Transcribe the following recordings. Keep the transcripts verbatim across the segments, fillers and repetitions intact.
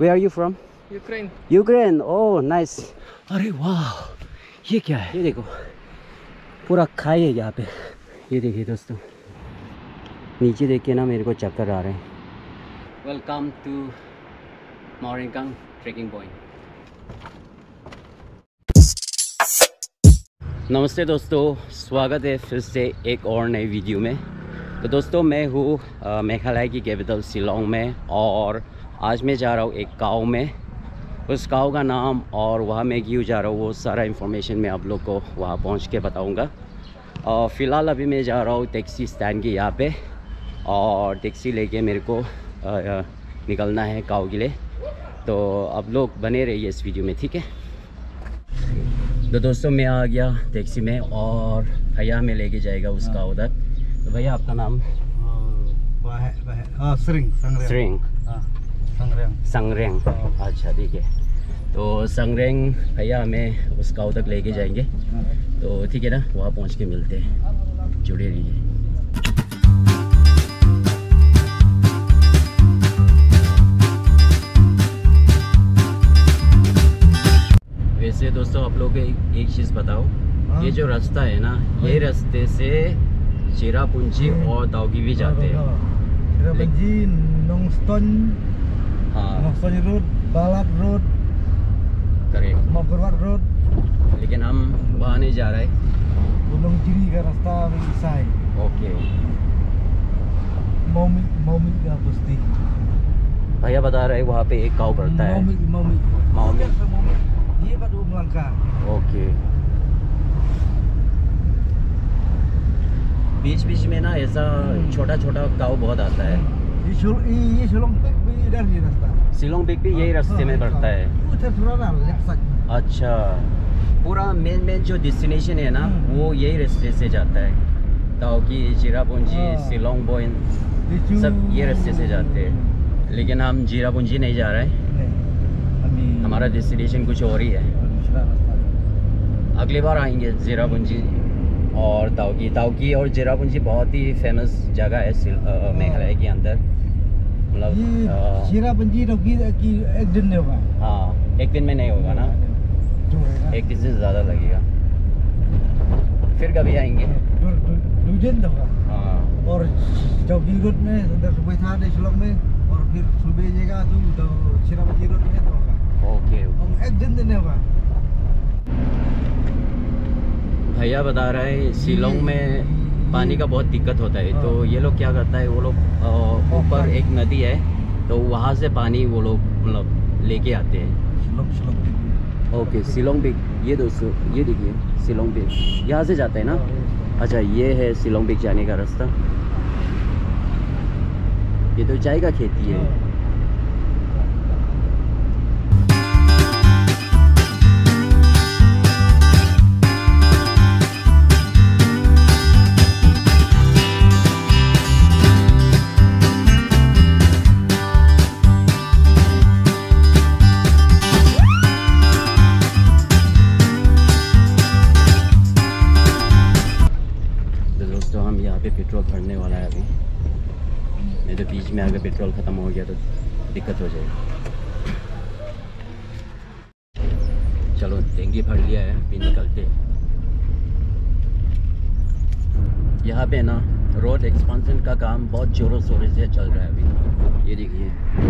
Where are you from? Ukraine. Ukraine. Oh nice. अरे वाह, ये क्या है? ये देखो पूरा खाई है यहाँ पे। ये देखिए दोस्तों, नीचे देख के ना मेरे को चक्कर आ रहे हैं। Welcome to Mawryngkhang trekking point. नमस्ते दोस्तों, स्वागत है फिर से एक और नई वीडियो में। तो दोस्तों मैं हूँ मेघालय की कैपिटल शिलोंग में, और आज मैं जा रहा हूँ एक गाँव में। उस गाँव का नाम और वहाँ मैं क्यों जा रहा हूँ वो सारा इन्फॉर्मेशन मैं आप लोग को वहाँ पहुँच के बताऊँगा। और फ़िलहाल अभी मैं जा रहा हूँ टैक्सी स्टैंड के यहाँ पे, और टैक्सी लेके मेरे को आ, निकलना है गाँव के लिए। तो आप लोग बने रहिए इस वीडियो में, ठीक है। तो दोस्तों मैं आ गया टैक्सी में, और भैया हमें लेके जाएगा उस गाँव तक। तो भैया आपका नाम? श्रिंग श्रिंग संग्रेंग संग्रेंग। अच्छा ठीक है। तो संग्रेंग भैया हमें उस गाँव तक लेके जाएंगे। तो ठीक है ना, वहाँ पहुँच के मिलते हैं, जुड़े रहिए। वैसे दोस्तों आप लोग एक, एक चीज़ बताओ, ये जो रास्ता है ना, ये रास्ते से चिरापुंजी और दाउकी भी जाते हैं। चिरापुंजी, नोंगस्टोन, हाँ, Nongstoin road, Balat road, correct, मगरवाट रोड। लेकिन हम वहाँ नहीं जा रहे, gunung Jiri का रास्ता साई। ओके। मोमी मोमी का बस्ती। भैया बता रहे वहाँ पे एक गाँव पड़ता है, मोमी मोमी मोमी। ये बात उमरान का। ओके। बीच बीच में ना ऐसा छोटा छोटा गाँव बहुत आता है। ये शिलोंग ये शिलोंग पिक भी इधर ही रास्ता। शिलोंग पिक भी यही रास्ते में पड़ता है। उधर थोड़ा ना लेफ्ट साइड। अच्छा, पूरा मेन मेन जो डेस्टिनेशन है ना वो यही रास्ते से जाता है। दाउकी, चिरापुंजी, शिलोंग पॉइंट सब ये रास्ते से जाते हैं। लेकिन हम चिरापुंजी नहीं जा रहे हैं, हमारा डेस्टिनेशन कुछ और ही है। अगली बार आएंगे चिरापुंजी और दाउकी। दाउकी और चिरापुंजी बहुत ही फेमस जगह है मेघालय के अंदर। मतलब चिरापुंजी दाउकी एक दिन में होगा। हाँ, एक दिन में नहीं होगा ना, एक दिन से ज़्यादा लगेगा। फिर कभी आएंगे। दो दिन होगा। हाँ, और दाउकी रोड में सुबह था शिलोंग में, और फिर सुबह जाएगा तो चिरापुंजी रोड में तो होगा। ओके। एक दिन दिन होगा। भैया बता रहा है शिलोंग में पानी का बहुत दिक्कत होता है। तो ये लोग क्या करता है, वो लोग ऊपर एक नदी है तो वहाँ से पानी वो लोग मतलब लेके आते हैं। Okay, Shillong peak. ये दोस्तों ये देखिए शिलोंग पिक यहाँ से जाता है ना। अच्छा, ये है शिलोंग पिक जाने का रास्ता। ये तो चाय का खेती है। पेट्रोल भरने वाला है अभी, नहीं तो बीच में अगर पेट्रोल ख़त्म हो गया तो दिक्कत हो जाएगी। चलो टैंकी भर लिया है, अभी निकलते। यहाँ पे ना रोड एक्सपेंशन का काम बहुत ज़ोरों शोरों से चल रहा है अभी। ये देखिए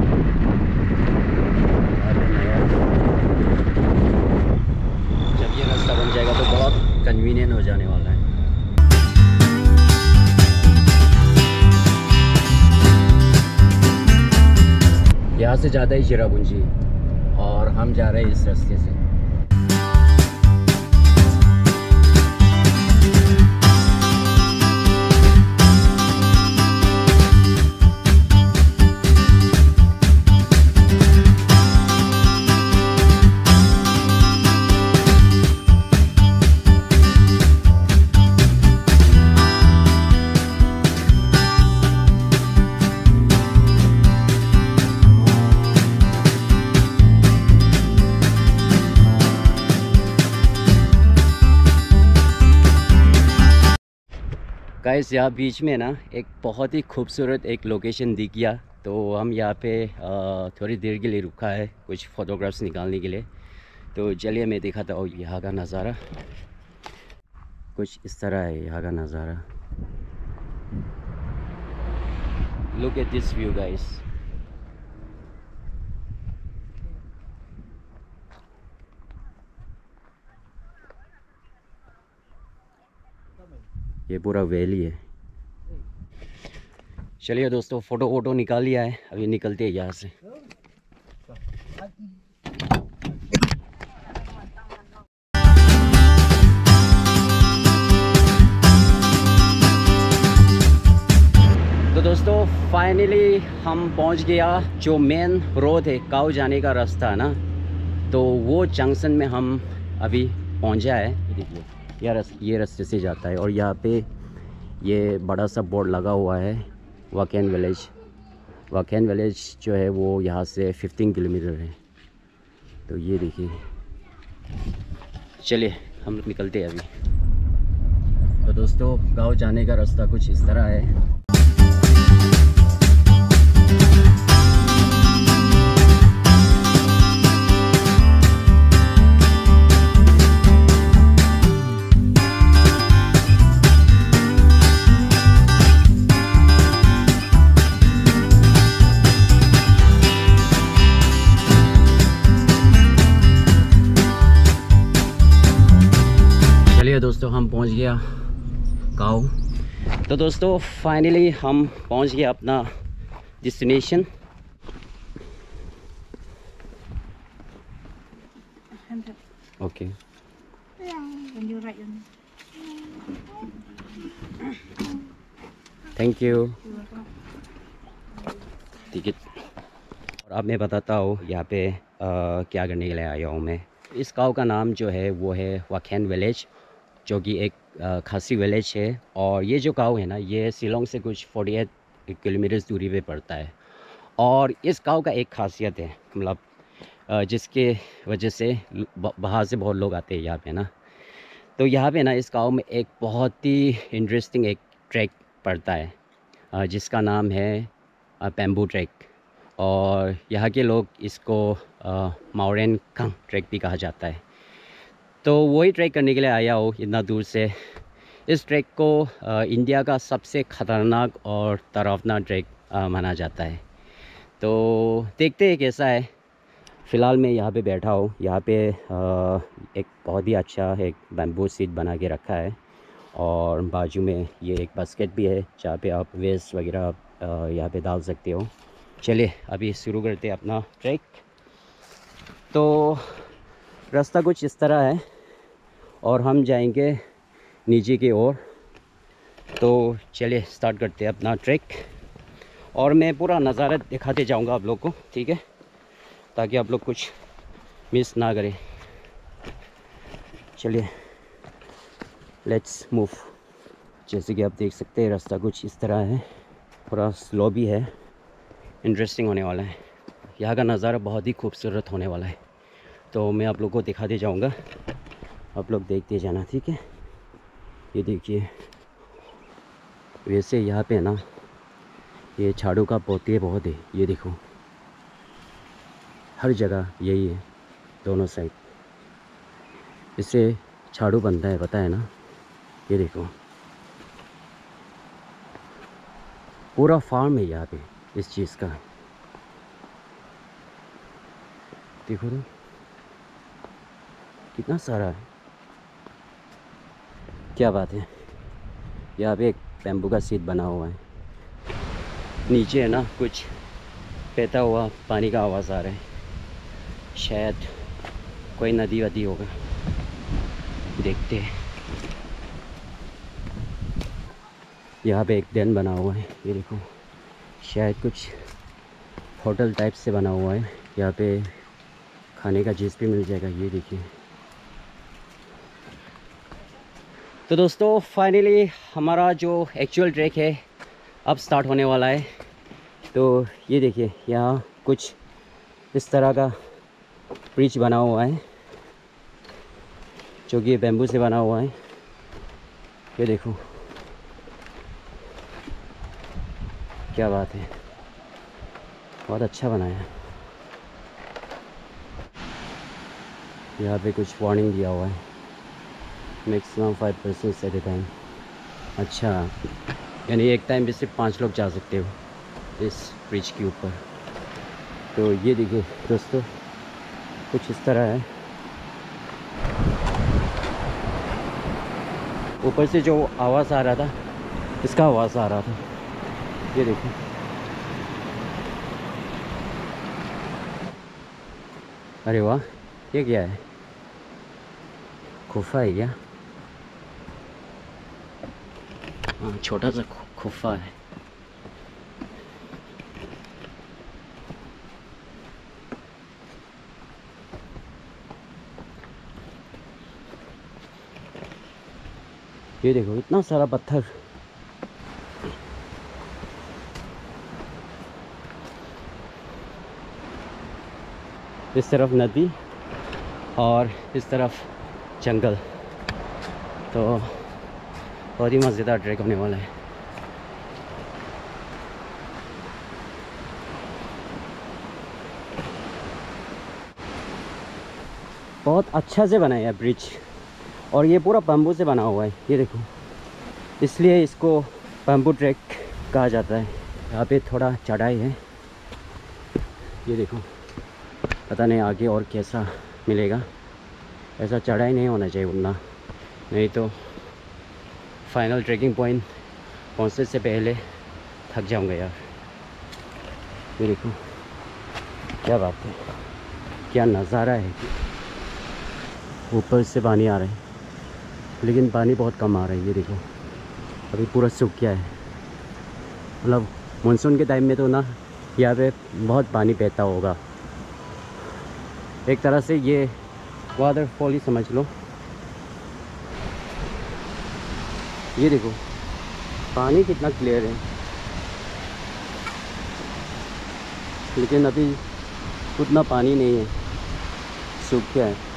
जब ये रास्ता बन जाएगा तो बहुत कन्वीनियंट हो जाने वाला है। यहाँ से जाता है चिरापुंजी और हम जा रहे हैं इस रास्ते से। गाइस यहाँ बीच में ना एक बहुत ही खूबसूरत एक लोकेशन दिख गया तो हम यहाँ पे आ, थोड़ी देर के लिए रुका है कुछ फ़ोटोग्राफ्स निकालने के लिए। तो चलिए मैं दिखाता हूँ यहाँ का नज़ारा। कुछ इस तरह है यहाँ का नज़ारा। Look at this view guys. ये पूरा वैली है। चलिए दोस्तों, फ़ोटो वोटो निकाल लिया है, अभी निकलते हैं यहाँ से। तो दोस्तों फाइनली हम पहुंच गया। जो मेन रोड है काऊ जाने का रास्ता है ना, तो वो जंक्शन में हम अभी पहुंचा है। ये देखिए, यह रस, ये रास्ते से जाता है और यहाँ पे ये बड़ा सा बोर्ड लगा हुआ है वाकेन विलेज। वाकेन विलेज जो है वो यहाँ से पंद्रह किलोमीटर है। तो ये देखिए, चलिए हम लोग निकलते हैं अभी। तो दोस्तों गांव जाने का रास्ता कुछ इस तरह है। दोस्तों हम पहुंच गया गाँव। तो दोस्तों फाइनली हम पहुंच गए अपना destination. Okay, thank you. Ticket. और अब मैं बताता हूँ यहाँ पे आ, क्या करने के लिए आया हूँ मैं। इस गाँव का नाम जो है वो है वाकेन विलेज, जो कि एक खासी विलेज है। और ये जो गांव है ना, ये शिलोंग से कुछ अड़तालीस किलोमीटर दूरी पे पड़ता है। और इस गांव का एक खासियत है, मतलब जिसके वजह से बाहर से बहुत लोग आते हैं यहाँ पे ना। तो यहाँ पे ना इस गांव में एक बहुत ही इंटरेस्टिंग एक ट्रैक पड़ता है जिसका नाम है बैम्बू ट्रैक। और यहाँ के लोग इसको माउरेन कंग ट्रैक भी कहा जाता है। तो वही ट्रैक करने के लिए आया हो इतना दूर से। इस ट्रैक को आ, इंडिया का सबसे ख़तरनाक और डरावना ट्रैक माना जाता है। तो देखते हैं कैसा है। फ़िलहाल मैं यहाँ पे बैठा हूँ। यहाँ पे आ, एक बहुत ही अच्छा एक बैम्बू सीट बना के रखा है और बाजू में ये एक बास्केट भी है जहाँ पे आप वेस्ट वगैरह यहाँ पे डाल सकते हो। चलिए अभी शुरू करते हैं अपना ट्रैक। तो रास्ता कुछ इस तरह है और हम जाएंगे नीचे की ओर। तो चलिए स्टार्ट करते हैं अपना ट्रैक। और मैं पूरा नज़ारा दिखाते जाऊंगा आप लोग को, ठीक है, ताकि आप लोग कुछ मिस ना करें। चलिए लेट्स मूव। जैसे कि आप देख सकते हैं रास्ता कुछ इस तरह है, थोड़ा स्लो भी है। इंटरेस्टिंग होने वाला है। यहाँ का नज़ारा बहुत ही खूबसूरत होने वाला है। तो मैं आप लोग को दिखाते जाऊंगा, आप लोग देखते जाना, ठीक है। ये देखिए, वैसे यहाँ पे ना ये झाड़ू का पौधे बहुत है। ये देखो, हर जगह यही है, दोनों साइड इससे झाड़ू बनता है, पता है ना। ये देखो, पूरा फार्म है यहाँ पे इस चीज़ का। देखो तो कितना सारा है, क्या बात है। यहाँ पे एक बैम्बू का सीट बना हुआ है। नीचे है ना कुछ बहता हुआ पानी का आवाज़ आ रहा है, शायद कोई नदी वदी होगा, देखते हैं। यहाँ पे एक डैम बना हुआ है, ये देखो, शायद कुछ होटल टाइप से बना हुआ है। यहाँ पे खाने का चीज़ भी मिल जाएगा, ये देखिए। तो दोस्तों फाइनली हमारा जो एक्चुअल ट्रैक है अब स्टार्ट होने वाला है। तो ये देखिए, यहाँ कुछ इस तरह का ब्रिज बना हुआ है जो कि बैम्बू से बना हुआ है। ये देखो, क्या बात है। बहुत अच्छा बनाया है। यहाँ पे कुछ वार्निंग दिया हुआ है, maximum five person at a time. अच्छा, यानी एक टाइम पे सिर्फ पाँच लोग जा सकते हो इस ब्रिज के ऊपर। तो ये देखिए दोस्तों, कुछ इस तरह है। ऊपर से जो आवाज़ आ रहा था, इसका आवाज़ आ रहा था। ये देखिए, अरे वाह, ये क्या है? गुफा है क्या? हाँ, छोटा सा गुफा है। ये देखो, इतना सारा पत्थर। इस तरफ नदी और इस तरफ जंगल। तो बहुत ही मज़ेदार ट्रैक होने वाला है। बहुत अच्छा से बनाया है ब्रिज, और ये पूरा बम्बू से बना हुआ है। ये देखो, इसलिए इसको बम्बू ट्रैक कहा जाता है। यहाँ पे थोड़ा चढ़ाई है। ये देखो, पता नहीं आगे और कैसा मिलेगा। ऐसा चढ़ाई नहीं होना चाहिए उतना, नहीं तो फाइनल ट्रैकिंग पॉइंट पहुँचने से पहले थक जाऊंगा यार। ये देखो, क्या बात है, क्या नज़ारा है। ऊपर से पानी आ रहा है, लेकिन पानी बहुत कम आ रहा है। ये देखो, अभी पूरा सूख गया है। मतलब मानसून के टाइम में तो ना यहाँ पे बहुत पानी बहता होगा। एक तरह से ये वाटरफॉल ही समझ लो। ये देखो, पानी कितना क्लियर है, लेकिन अभी उतना पानी नहीं है, सूख गया है।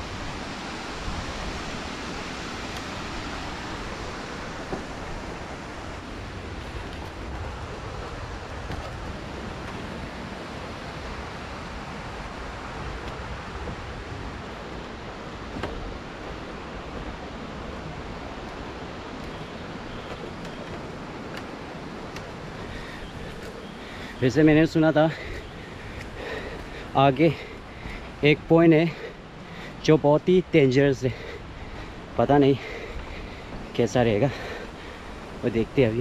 वैसे मैंने सुना था आगे एक पॉइंट है जो बहुत ही डेंजरस है। पता नहीं कैसा रहेगा, वो देखते हैं अभी।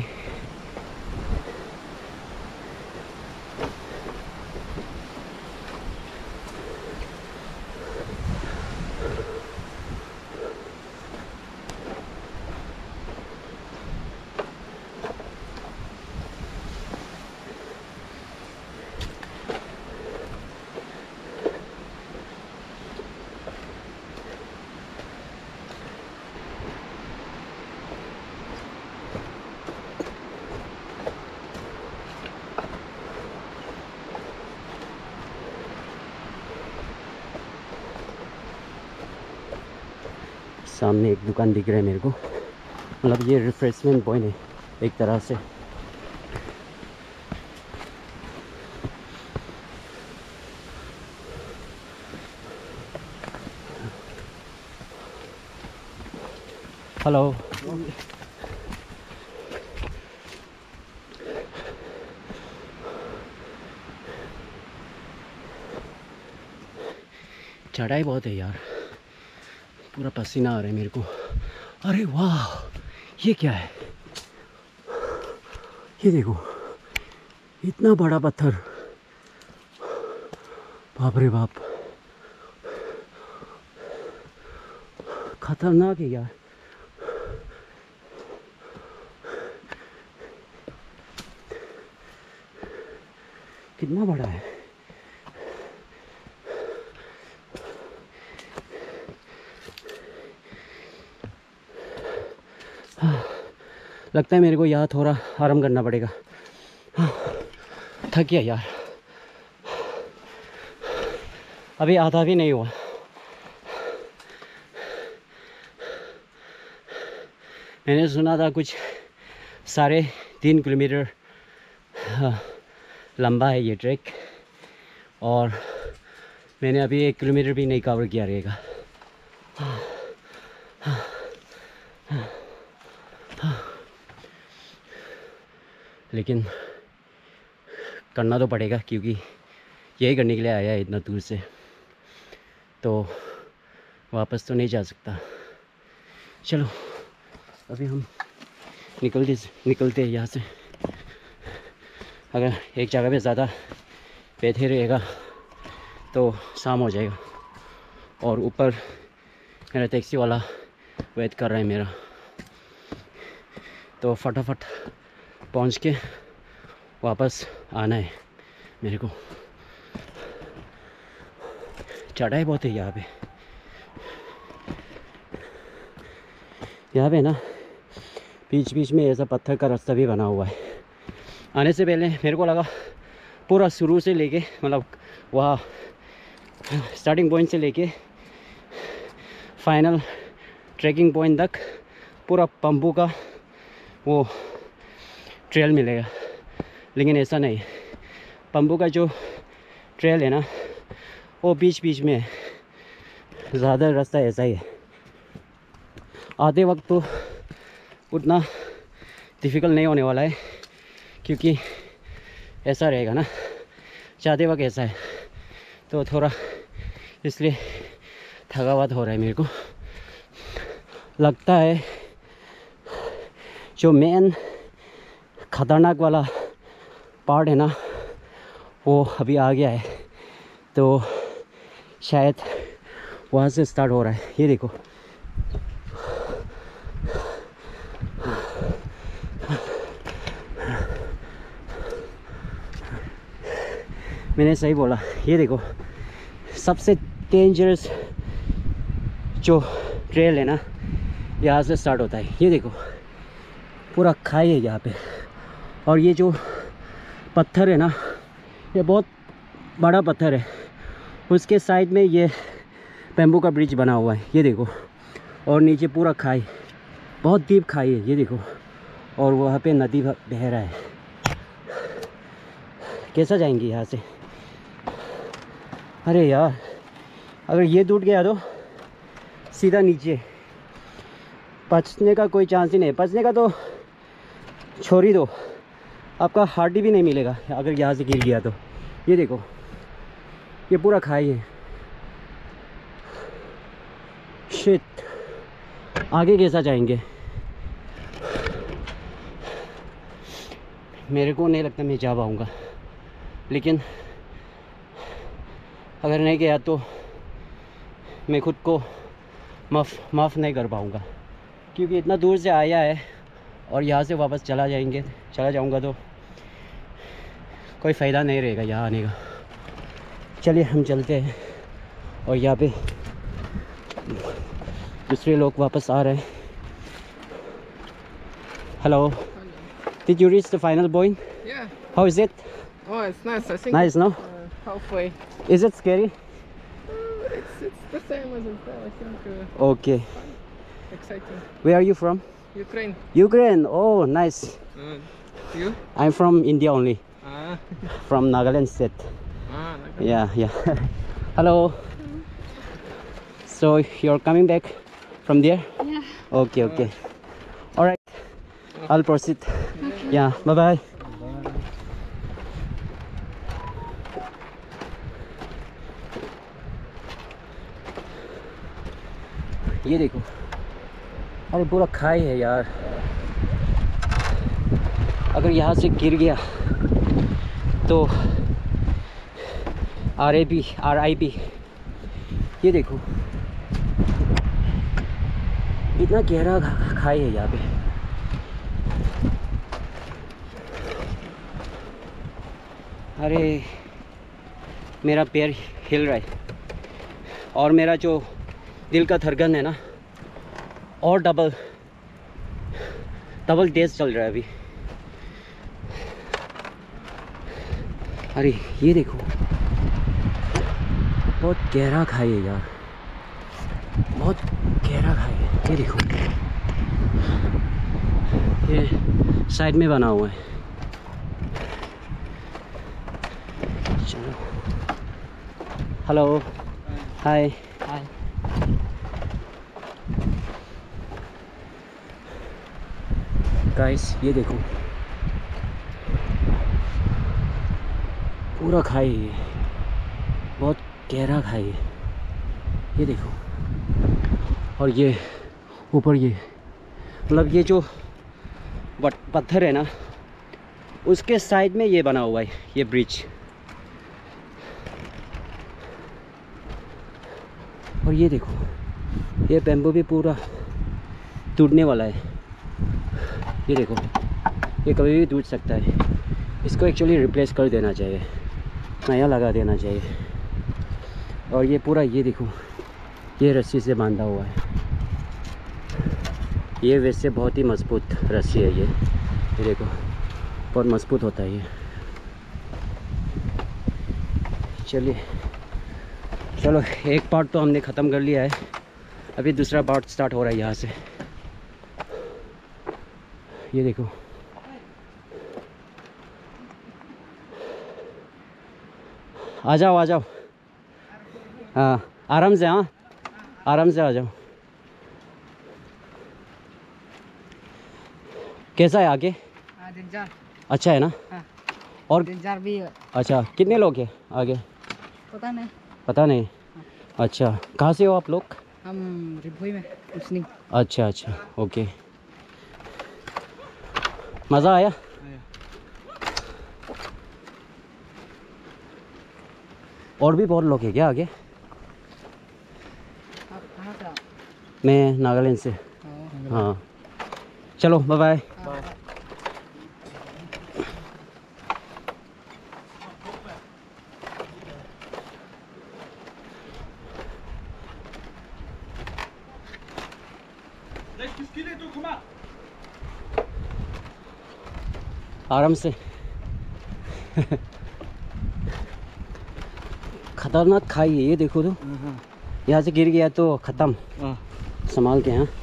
सामने एक दुकान दिख रहा है मेरे को, मतलब ये रिफ्रेशमेंट पॉइंट है एक तरह से। हेलो, चढ़ाई बहुत है यार, पूरा पसीना आ रहा है मेरे को। अरे वाह, ये क्या है? ये देखो, इतना बड़ा पत्थर, बाप रे बाप, खतरनाक है यार। कितना बड़ा है। लगता है मेरे को यहाँ थोड़ा आराम करना पड़ेगा। थक गया यार, अभी आधा भी नहीं हुआ। मैंने सुना था कुछ साढ़े तीन किलोमीटर लंबा है ये ट्रैक, और मैंने अभी एक किलोमीटर भी नहीं कवर किया रहेगा। लेकिन करना तो पड़ेगा क्योंकि यही करने के लिए आया है इतना दूर से, तो वापस तो नहीं जा सकता। चलो अभी हम निकलते निकलते हैं यहाँ से। अगर एक जगह पे ज़्यादा बैठे रहेगा तो शाम हो जाएगा। और ऊपर मेरा टैक्सी वाला वेट कर रहा है मेरा, तो फटाफट पहुंच के वापस आना है मेरे को। चढ़ाई बहुत है यहाँ पे। यहाँ पे ना बीच बीच में ऐसा पत्थर का रास्ता भी बना हुआ है। आने से पहले मेरे को लगा पूरा शुरू से लेके मतलब वहाँ स्टार्टिंग पॉइंट से लेके फाइनल ट्रैकिंग पॉइंट तक पूरा बम्बू का वो ट्रेल मिलेगा, लेकिन ऐसा नहीं। बम्बू का जो ट्रेल है ना वो बीच बीच में है, ज़्यादा रास्ता ऐसा ही है। आते वक्त तो उतना डिफ़िकल्ट नहीं होने वाला है क्योंकि ऐसा रहेगा ना, जाते वक्त ऐसा है, तो थोड़ा इसलिए थकावट हो रहा है मेरे को। लगता है जो मेन खतरनाक वाला पार्ट है ना वो अभी आ गया है, तो शायद वहाँ से स्टार्ट हो रहा है। ये देखो मैंने सही बोला। ये देखो सबसे डेंजरस जो ट्रेल है ना यहाँ से स्टार्ट होता है। ये देखो पूरा खाई है यहाँ पे, और ये जो पत्थर है ना ये बहुत बड़ा पत्थर है। उसके साइड में ये बैम्बू का ब्रिज बना हुआ है, ये देखो। और नीचे पूरा खाई, बहुत डीप खाई है, ये देखो। और वहाँ पे नदी बह रहा है। कैसा जाएंगे यहाँ से? अरे यार अगर ये टूट गया तो सीधा नीचे, बचने का कोई चांस ही नहीं। बचने का तो छोड़ ही दो, आपका हार्ट भी नहीं मिलेगा अगर यहाँ से गिर गया तो। ये देखो ये पूरा खाई है। शिट, आगे कैसा जाएंगे? मेरे को नहीं लगता मैं जा पाऊँगा, लेकिन अगर नहीं गया तो मैं खुद को माफ़ माफ़ नहीं कर पाऊँगा, क्योंकि इतना दूर से आया है और यहाँ से वापस चला जाएंगे चला जाऊँगा तो कोई फ़ायदा नहीं रहेगा यहाँ आने का। चलिए हम चलते हैं। और यहाँ पे दूसरे लोग वापस आ रहे हैं। Hello, did you reach the final point? Yeah. How is it? Oh, it's nice. I think. Nice no? Uh, halfway. Is it scary? Uh, it's it's the same as it felt. I think. Uh, Okay. exciting. Where are you from? Ukraine. Ukraine. Oh, nice. Uh, you? I'm from India only. Ah. From Nagaland state. ah. Okay. Yeah, yeah. Hello. So you're coming back from there? Yeah. Okay, okay. All right. I'll proceed. Yeah. Bye bye. ये देखो, अरे पूरा खाई है यार। अगर यहाँ से गिर गया तो R I P R I P. ये देखो इतना गहरा खाई है यहाँ पे। अरे मेरा पैर हिल रहा है और मेरा जो दिल का धड़कन है ना और डबल डबल तेज चल रहा है अभी। अरे ये देखो बहुत गहरा खाई है यार, बहुत गहरा खाई है। ये देखो ये साइड में बना हुआ है। चलो हेलो हाय Hi. गाइस ये देखो पूरा खाई है, बहुत गहरा खाई है, ये देखो। और ये ऊपर ये मतलब ये जो बट पत्थर है ना उसके साइड में ये बना हुआ है ये ब्रिज। और ये देखो ये बैम्बू भी पूरा टूटने वाला है, ये देखो ये कभी भी टूट सकता है। इसको एक्चुअली रिप्लेस कर देना चाहिए, नया लगा देना चाहिए। और ये पूरा ये देखो ये रस्सी से बांधा हुआ है, ये वैसे बहुत ही मजबूत रस्सी है ये ये देखो बहुत मजबूत होता है ये। चलिए चलो एक पार्ट तो हमने ख़त्म कर लिया है, अभी दूसरा पार्ट स्टार्ट हो रहा है यहाँ से। ये देखो आ जाओ आ जाओ, हाँ आराम से, हाँ आराम से आ जाओ। कैसा है आगे? हाँ तीन चार। अच्छा है ना? हाँ और तीन चार भी है। अच्छा कितने लोग हैं आगे? पता नहीं। पता नहीं। अच्छा कहाँ से हो आप लोग? हम रिभुई में उसनी। अच्छा अच्छा ओके। मज़ा आया? और भी बहुत लोग हैं क्या आगे? आप कहाँ से? मैं नागालैंड से। हाँ चलो बाय बाय। आराम से खतरनाक खाई है ये देखो तो, यहाँ से गिर गया तो ख़त्म, संभाल के। हाँ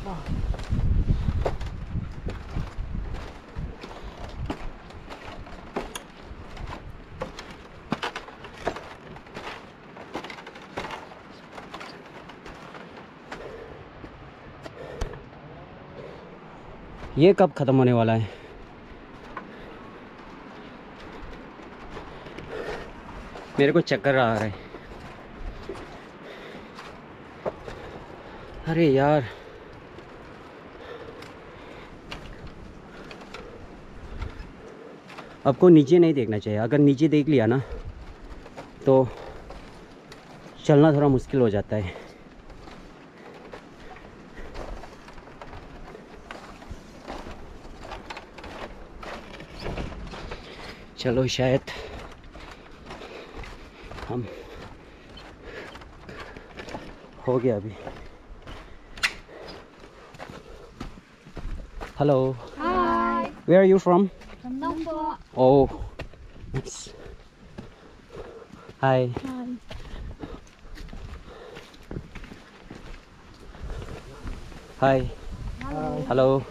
ये कब ख़त्म होने वाला है? मेरे को चक्कर आ रहा है। अरे यार आपको नीचे नहीं देखना चाहिए, अगर नीचे देख लिया ना तो चलना थोड़ा मुश्किल हो जाता है। चलो शायद हम हो गया अभी। Hello Hi, where are you from? from Nambour. Oh hi Hi. Hi hello.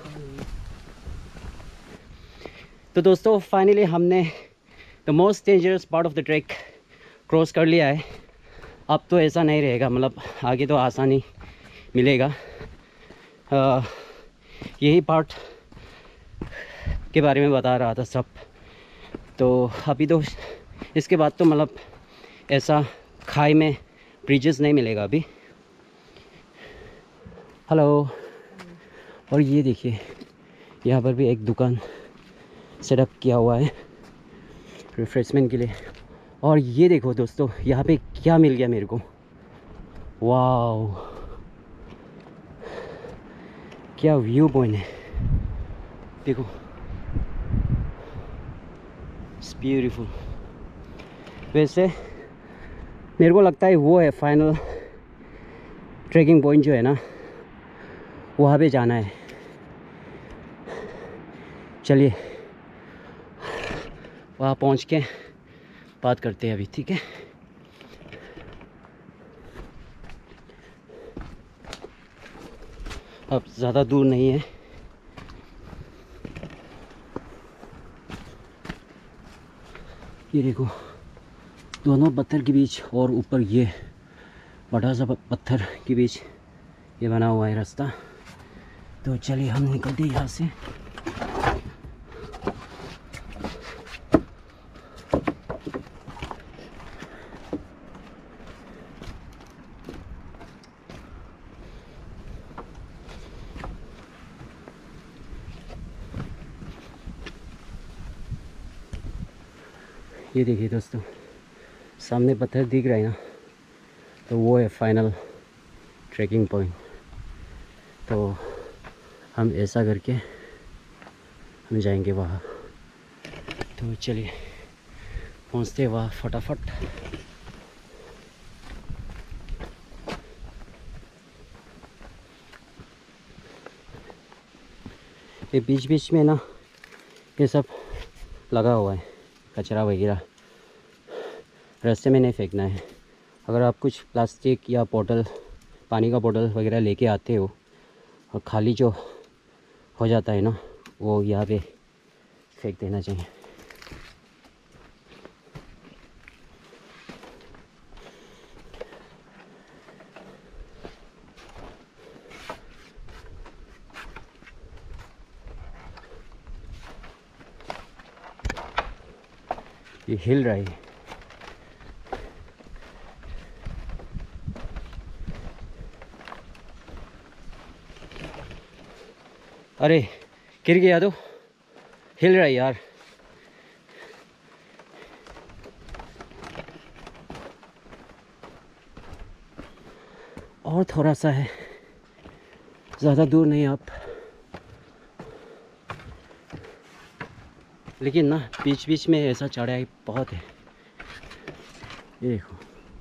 तो दोस्तों फाइनली हमने the most dangerous part of the track cross कर लिया है। अब तो ऐसा नहीं रहेगा, मतलब आगे तो आसानी मिलेगा। आ, यही पार्ट के बारे में बता रहा था सब। तो अभी तो इसके बाद तो मतलब ऐसा खाई में ब्रिजेस नहीं मिलेगा अभी। हेलो। और ये देखिए यहाँ पर भी एक दुकान सेटअप किया हुआ है रिफ्रेशमेंट के लिए। और ये देखो दोस्तों यहाँ पे क्या मिल गया मेरे को, वाओ क्या व्यू पॉइंट है, देखो इट्स ब्यूटीफुल। वैसे मेरे को लगता है वो है फाइनल ट्रैकिंग पॉइंट जो है ना, वहाँ पे जाना है। चलिए वहाँ पहुँच के बात करते हैं अभी, ठीक है? अब ज़्यादा दूर नहीं है। ये देखो दोनों पत्थर के बीच और ऊपर ये बड़ा सा पत्थर के बीच ये बना हुआ है रास्ता। तो चलिए हम निकलते यहाँ से। ये देखिए दोस्तों, सामने पत्थर दिख रहा है ना, तो वो है फाइनल ट्रैकिंग पॉइंट। तो हम ऐसा करके हम जाएंगे वहाँ। तो चलिए पहुँचते वहाँ फटाफट। ये बीच बीच में ना ये सब लगा हुआ है, कचरा वगैरह रास्ते में नहीं फेंकना है। अगर आप कुछ प्लास्टिक या बोतल, पानी का बोतल वगैरह लेके आते हो और खाली जो हो जाता है ना, वो यहाँ पे फेंक देना चाहिए। ये हिल रहा है। अरे गिर गया, तो हिल रहा है यार। और थोड़ा सा है, ज़्यादा दूर नहीं आप, लेकिन ना बीच बीच में ऐसा चढ़ाई बहुत है। ये देखो,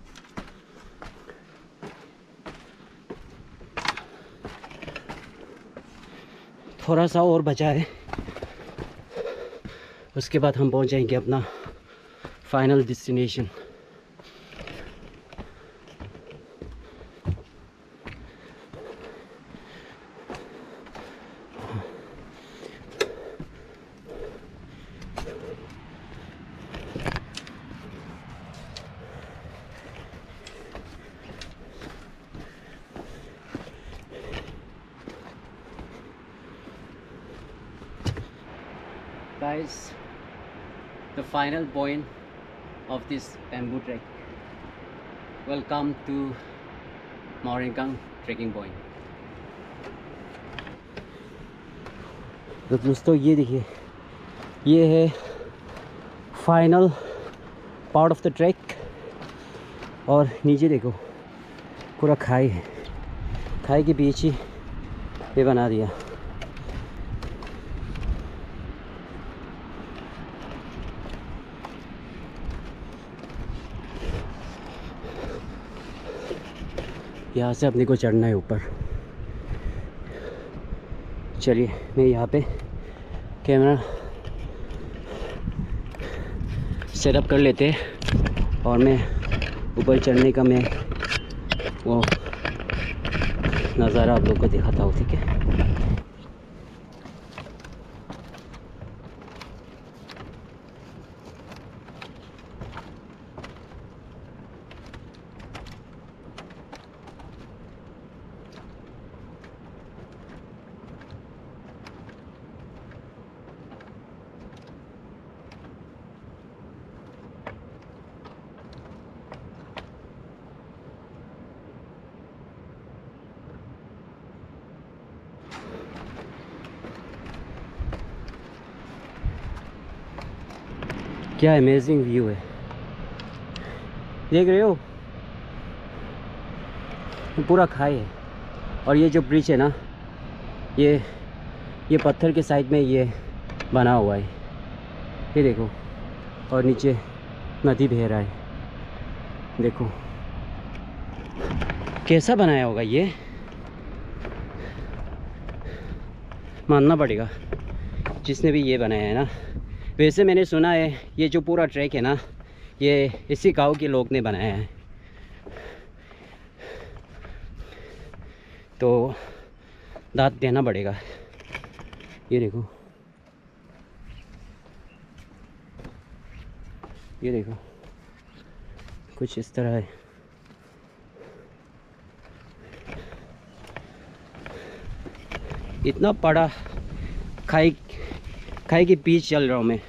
थोड़ा सा और बचा है, उसके बाद हम पहुंच जाएंगे अपना final destination. Guys, the final point of this bamboo trek. Welcome to Morenkang trekking point. तो दोस्तों ये देखिए, ये है final part of the track. और नीचे देखो पूरा खाई है, खाई के बीच ही ये बना दिया। यहाँ से अपने को चढ़ना है ऊपर। चलिए मैं यहाँ पे कैमरा सेटअप कर लेते हैं और मैं ऊपर चढ़ने का मैं वो नज़ारा आप लोग को दिखाता हूँ, ठीक है। क्या अमेजिंग व्यू है, देख रहे हो, पूरा खाई है। और ये जो ब्रिज है ना, ये ये पत्थर के साइड में ये बना हुआ है, ये देखो। और नीचे नदी बह रहा है, देखो कैसा बनाया होगा ये, मानना पड़ेगा जिसने भी ये बनाया है ना। वैसे मैंने सुना है ये जो पूरा ट्रैक है ना, ये इसी गांव के लोग ने बनाया है। तो दाद देना पड़ेगा। ये देखो, ये देखो कुछ इस तरह है। इतना बड़ा खाई खाई के बीच चल रहा हूँ मैं।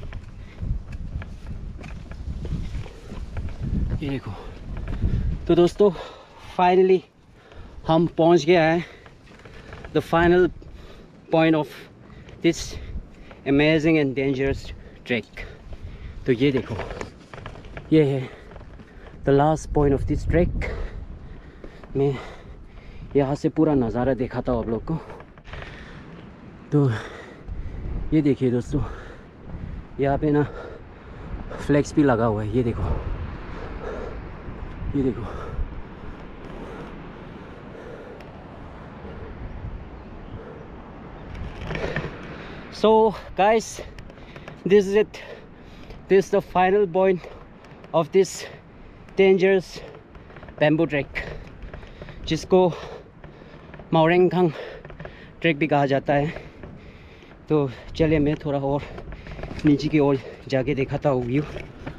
ये देखो। तो दोस्तों फाइनली हम पहुँच गए हैं the final point of this amazing and dangerous track. तो ये देखो, ये है the last point of this track. मैं यहाँ से पूरा नज़ारा दिखाता हूँ आप लोग को। तो ये देखिए दोस्तों, यहाँ पे ना फ्लैक्स भी लगा हुआ है। ये देखो, ये देखो। So guys, this is it. This is the final point of this dangerous bamboo trek, जिसको मोरेंगकांग ट्रैक भी कहा जाता है। तो चलिए मैं थोड़ा और नीचे की ओर जाके दिखाता हूँ view.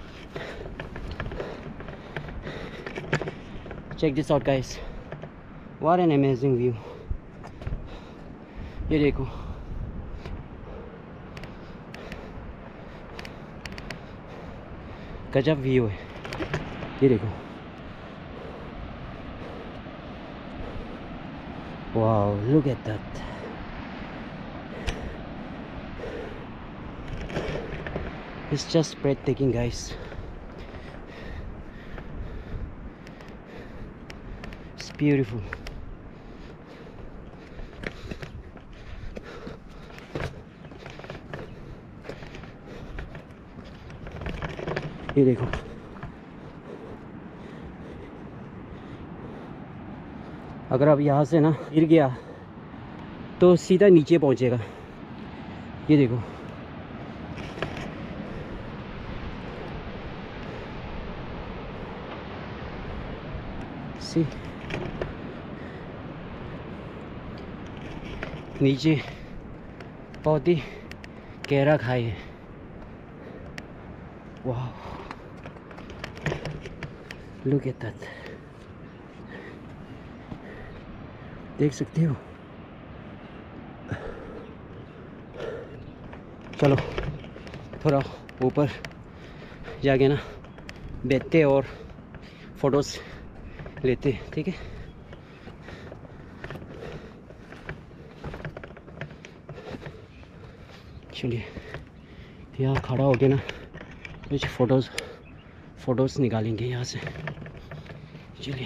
Check this out guys, what an amazing view। ये देखो, गजब व्यू है। ये देखो, wow, look at that। It's just breathtaking guys। It's beautiful। ये देखो, अगर आप यहाँ से ना गिर गया तो सीधा नीचे पहुँचेगा। ये देखो, सी नीचे बहुत ही गहरा खाई है। वाह, लुक एट दैट। देख सकते हो। चलो थोड़ा ऊपर जाके ना बैठते और फोटोज लेते, ठीक है। चलिए यहाँ खड़ा हो गया ना, कुछ फोटोज फोटोज निकालेंगे यहाँ से। चलिए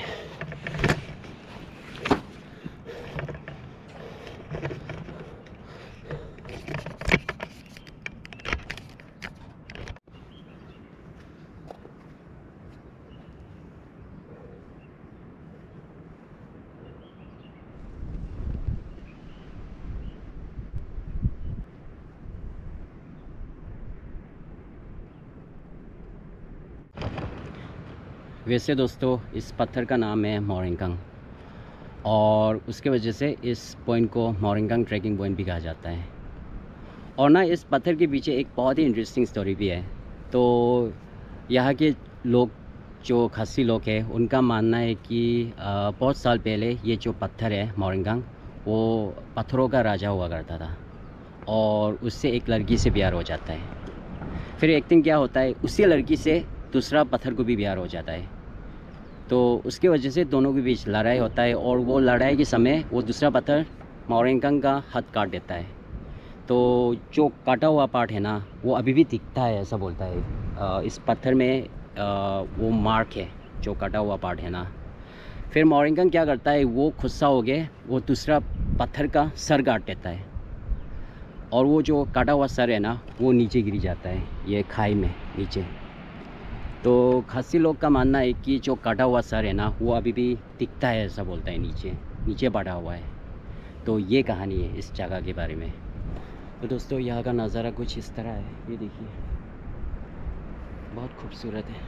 वैसे दोस्तों इस पत्थर का नाम है मोरेंगकांग, और उसके वजह से इस पॉइंट को मोरेंगकांग ट्रैकिंग पॉइंट भी कहा जाता है। और ना इस पत्थर के पीछे एक बहुत ही इंटरेस्टिंग स्टोरी भी है। तो यहाँ के लोग, जो खासी लोग हैं, उनका मानना है कि बहुत साल पहले ये जो पत्थर है मोरेंगकांग, वो पत्थरों का राजा हुआ करता था, और उससे एक लड़की से प्यार हो जाता है। फिर एक दिन क्या होता है, उसी लड़की से दूसरा पत्थर को भी प्यार हो जाता है। तो उसके वजह से दोनों के बीच लड़ाई होता है, और वो लड़ाई के समय वो दूसरा पत्थर मोरेंगकांग का हाथ काट देता है। तो जो काटा हुआ पार्ट है ना, वो अभी भी दिखता है, ऐसा बोलता है। आ, इस पत्थर में आ, वो मार्क है, जो काटा हुआ पार्ट है ना। फिर मोरेंगकांग क्या करता है, वो गुस्सा हो गए, वो दूसरा पत्थर का सर काट देता है, और वो जो काटा हुआ सर है ना, वो नीचे गिर जाता है, ये खाई में नीचे। तो खासी लोग का मानना है कि जो काटा हुआ सर है ना, वो अभी भी दिखता है, ऐसा बोलता है, नीचे नीचे पड़ा हुआ है। तो ये कहानी है इस जगह के बारे में। तो दोस्तों यहाँ का नज़ारा कुछ इस तरह है। ये देखिए, बहुत खूबसूरत है।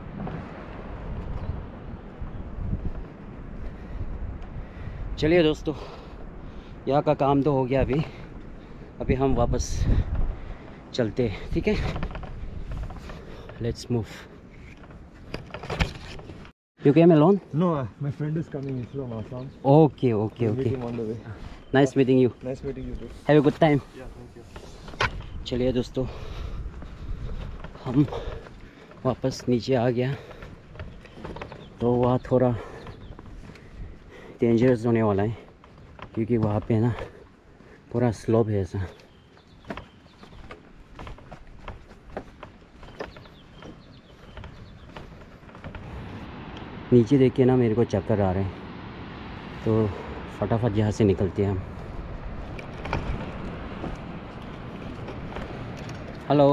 चलिए दोस्तों, यहाँ का काम तो हो गया। अभी अभी हम वापस चलते हैं, ठीक है। Let's move. You came alone? No, uh, my friend is coming. He's from Assam. Okay, okay, We'll meet okay. him on the way. Nice meeting you. Nice meeting you too. Have a good time. Yeah, thank you. चलिए दोस्तों, हम वापस नीचे आ गया, तो वहाँ थोड़ा dangerous होने वाला है क्योंकि वहाँ पे ना पूरा स्लोप है ऐसा। नीचे देख के ना मेरे को चक्कर आ रहे हैं, तो फटाफट यहाँ से निकलते हैं हम। हेलो,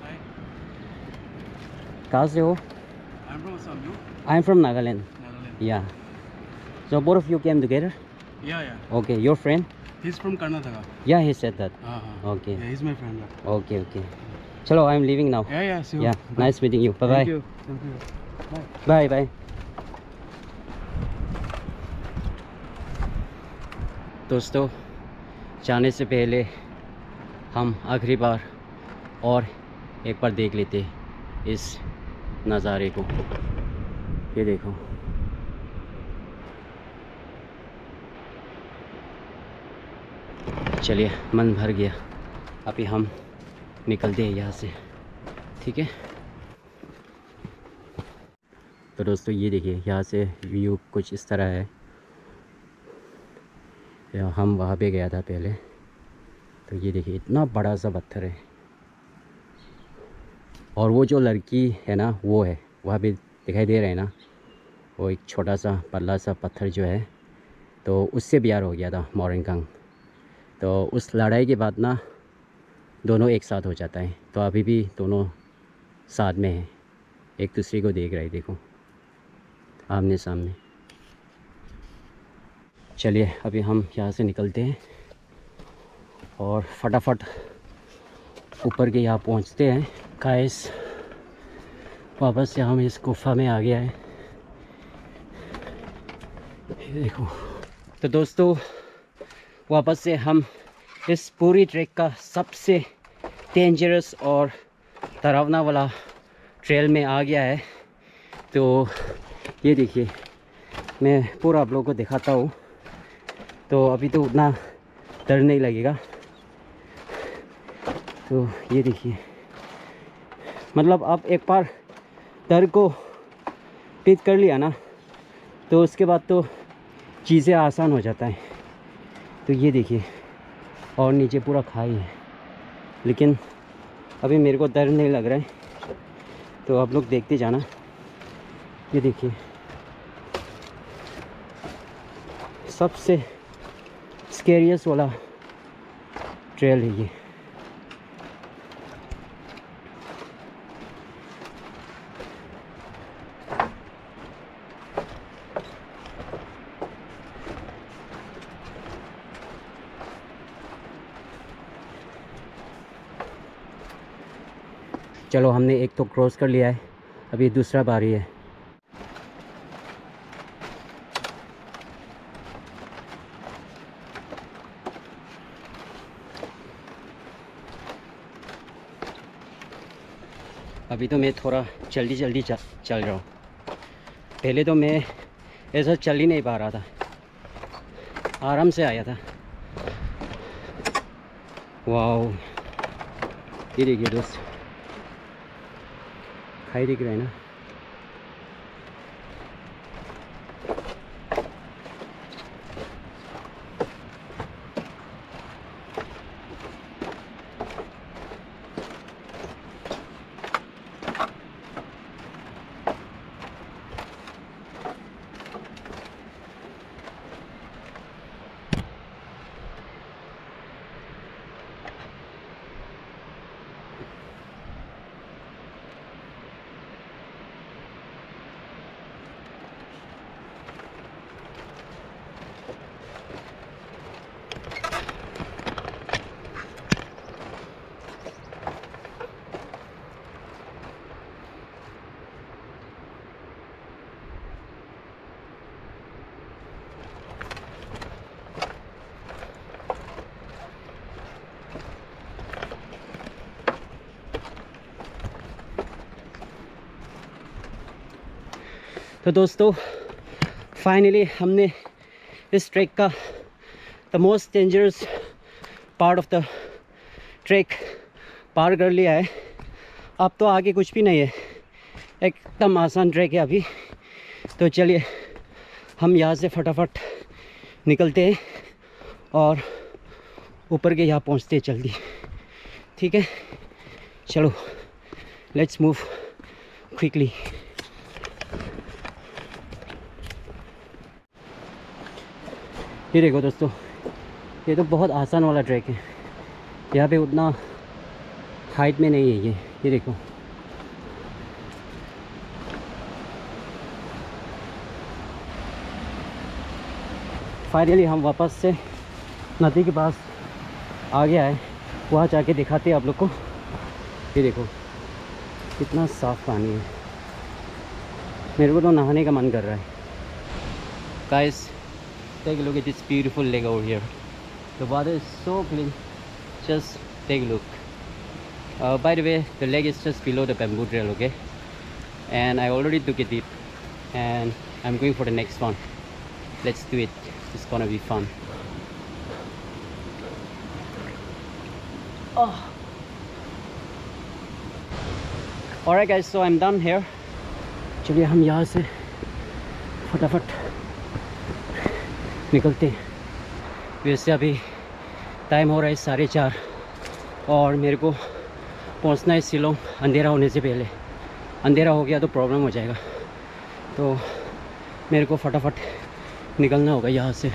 कहाँ से हो? I'm from Assam. You? I am from Nagaland. Nagaland. Yeah, so both of you came together? Yeah, yeah. Okay, your friend? He's from Karnataka. Yeah, he said that. Uh-huh. Okay. Yeah, he's my friend. Yeah, Okay, okay. चलो, I am leaving now. yeah, yeah sure. Yeah, nice meeting you. Bye bye. Thank you. Thank you. Bye. Bye bye. दोस्तों, जाने से पहले हम आखिरी बार और एक बार देख लेते इस नज़ारे को। ये देखो, चलिए, मन भर गया, अभी हम निकलते हैं यहाँ से, ठीक है। तो दोस्तों ये देखिए, यहाँ से व्यू कुछ इस तरह है। या हम वहाँ पे गया था पहले, तो ये देखिए इतना बड़ा सा पत्थर है, और वो जो लड़की है ना वो है वहाँ पे दिखाई दे रहा है ना, वो एक छोटा सा पतला सा पत्थर जो है, तो उससे प्यार हो गया था मोरेनकांग। तो उस लड़ाई के बाद ना दोनों एक साथ हो जाता है, तो अभी भी दोनों साथ में हैं, एक दूसरे को देख रहे हैं, देखो आमने सामने। चलिए अभी हम यहाँ से निकलते हैं और फटाफट ऊपर के यहाँ पहुँचते हैं। गाइस, वापस से हम इस गुफा में आ गया है, ये देखो। तो दोस्तों, वापस से हम इस पूरी ट्रैक का सबसे डेंजरस और डरावना वाला ट्रेल में आ गया है। तो ये देखिए, मैं पूरा आप लोगों को दिखाता हूँ, तो अभी तो उतना डर नहीं लगेगा। तो ये देखिए, मतलब आप एक बार डर को पीट कर लिया ना, तो उसके बाद तो चीज़ें आसान हो जाता है। तो ये देखिए, और नीचे पूरा खाई है, लेकिन अभी मेरे को डर नहीं लग रहा है, तो आप लोग देखते जाना। ये देखिए, सबसे स्केरियस वाला ट्रेल है ये। चलो, हमने एक तो क्रॉस कर लिया है, अभी दूसरा बारी है। अभी तो मैं थोड़ा जल्दी जल्दी चल चल रहा हूँ, पहले तो मैं ऐसा चल ही नहीं पा रहा था, आराम से आया था। वाओ, ये देखिए दोस्त, खाई दिख रहा है ना। तो दोस्तों फाइनली हमने इस ट्रैक का the most dangerous part of the track पार कर लिया है। अब तो आगे कुछ भी नहीं है, एकदम आसान ट्रैक है अभी। तो चलिए हम यहाँ से फटाफट निकलते हैं और ऊपर के यहाँ पहुँचते हैं जल्दी, ठीक है? चलो लेट्स मूव क्विकली। ये देखो दोस्तों, ये तो बहुत आसान वाला ट्रैक है, यहाँ पे उतना हाइट में नहीं है ये ये देखो। फाइनली हम वापस से नदी के पास आ गया है, वहाँ जाके दिखाते हैं आप लोग को। ये देखो कितना साफ़ पानी है, मेरे को तो नहाने का मन कर रहा है। Guys take a look at this beautiful lake over here. The water is so clean, just take a look. Uh, by the way, the lake is just below the bamboo trail, okay? And I already took a dip and I'm going for the next one. Let's do it, it's gonna be fun. Oh. Alright guys, so I'm done here. चलिए हम यहाँ से फटाफट निकलते हैं। वैसे अभी time हो रहा है साढ़े चार और मेरे को पहुंचना है शिलोंग अंधेरा होने से पहले। अंधेरा हो गया तो प्रॉब्लम हो जाएगा, तो मेरे को फटाफट निकलना होगा यहाँ से।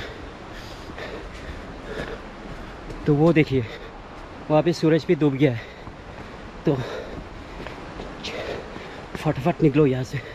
तो वो देखिए वहाँ पे सूरज भी डूब गया है, तो फटाफट निकलो यहाँ से।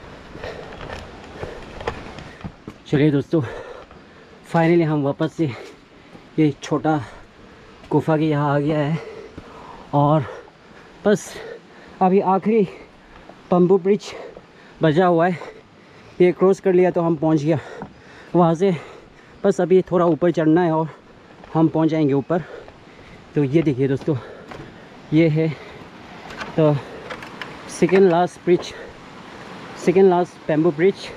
चलिए दोस्तों फाइनली हम वापस से ये छोटा गुफा के यहाँ आ गया है और बस अभी आखिरी बम्बू ब्रिज बचा हुआ है, ये क्रॉस कर लिया तो हम पहुँच गया वहाँ से। बस अभी थोड़ा ऊपर चढ़ना है और हम पहुँच जाएंगे ऊपर। तो ये देखिए दोस्तों, ये है तो second last bridge, second last bamboo bridge.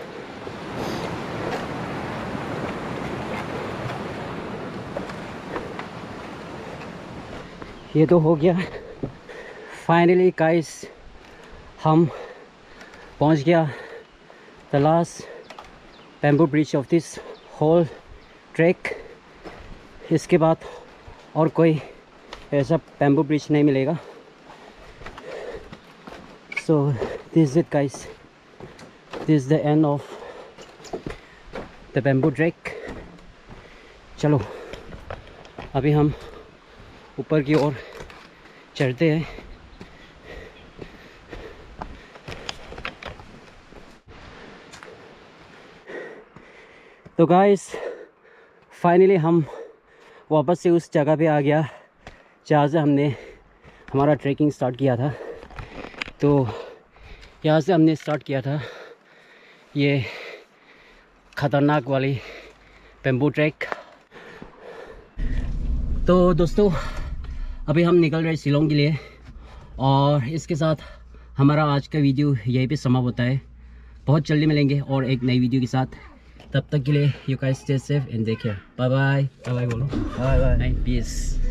ये तो हो गया फाइनली गाइस, हम पहुंच गया the last bamboo bridge of this whole track. इसके बाद और कोई ऐसा बम्बू ब्रिज नहीं मिलेगा। So this is it guys, this is the end of the bamboo track. चलो अभी हम ऊपर की ओर चढ़ते हैं। तो गाइस फाइनली हम वापस से उस जगह पे आ गया जहाँ से हमने हमारा ट्रैकिंग स्टार्ट किया था। तो यहाँ से हमने स्टार्ट किया था ये ख़तरनाक वाली बम्बू ट्रैक। तो दोस्तों अभी हम निकल रहे हैं शिलोंग के लिए और इसके साथ हमारा आज का वीडियो यहीं पे समाप्त होता है। बहुत जल्दी मिलेंगे और एक नई वीडियो के साथ, तब तक के लिए you guys stay safe and take care. Bye bye. Bye bye बोलो। Bye bye. पीस।